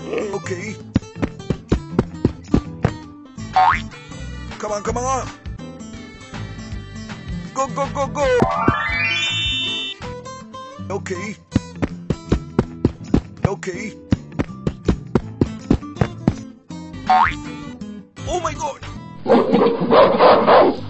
Okay. Come on, come on. Go, go, go, go. Okay. Okay. Oh my God.